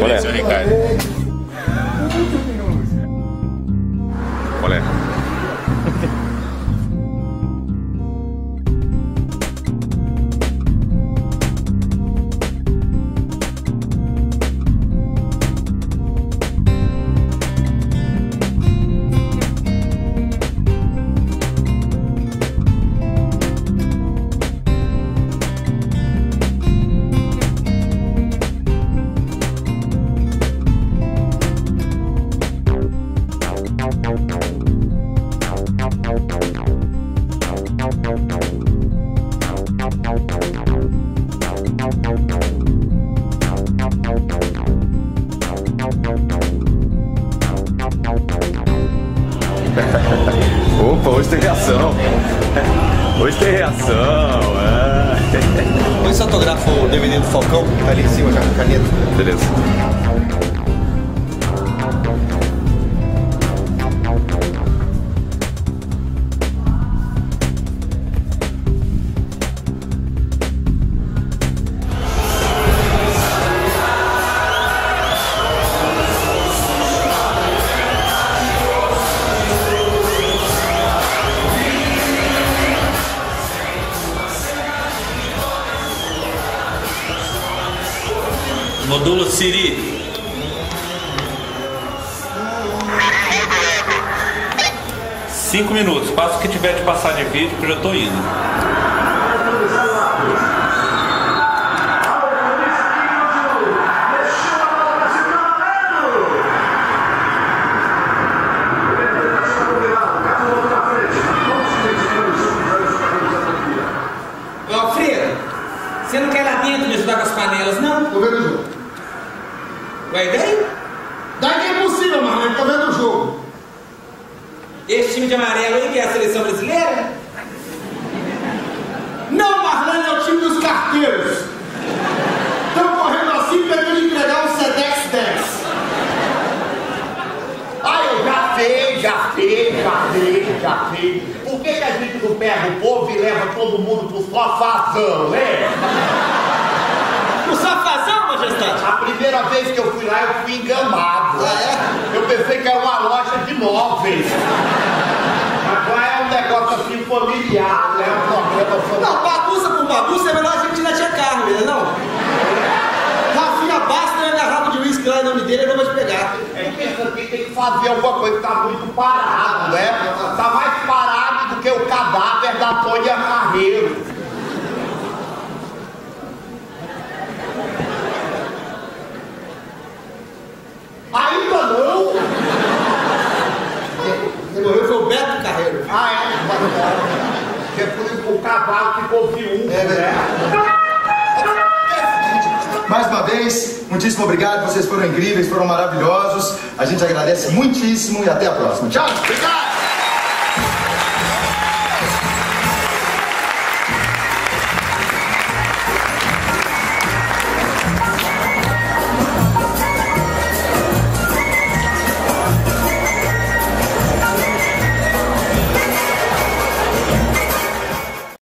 Olé. Seu Ricardo. Olé. Opa, hoje tem reação. Hoje tem reação. Põe esse autógrafo o DVD do Falcão, tá ali em cima já com caneta. Beleza. Modulo Siri. Cinco minutos. Passa o que tiver de passar de vídeo que eu já tô indo. Ô, Alfredo, você não quer lá dentro me ajudar com as panelas, não? Tô vendo o jogo. Ué, daí? Daí que é possível, Marlene, tô vendo o jogo. Esse time de amarelo aí que é a seleção brasileira? Não, Marlene, é o time dos carteiros. Estão correndo assim, pegando de entregar um Sedex 10. Ah, eu já sei. Por que a gente não pega o povo e leva todo mundo pro sofazão, né? O safazão, majestade? A primeira vez que eu fui lá, eu fui enganado. Eu pensei que era uma loja de móveis. Mas lá é um negócio assim familiar, né? Um problema. Não, bagunça por bagunça é melhor a gente ir na tia Carmen, não? Rafinha basta e a garrafa de uísque lá em nome dele, eu não vou te pegar. É que isso aqui tem que fazer alguma coisa, tá muito parado, né? Tá mais parado do que o cadáver da Tônia Carreiro. Ainda não? Quem morreu foi o Beto Carreiro. Ah, é? Porque por isso o cavalo ficou viúvo, né? Mais uma vez, muitíssimo obrigado, vocês foram incríveis, foram maravilhosos. A gente agradece muitíssimo e até a próxima. Tchau! Obrigado!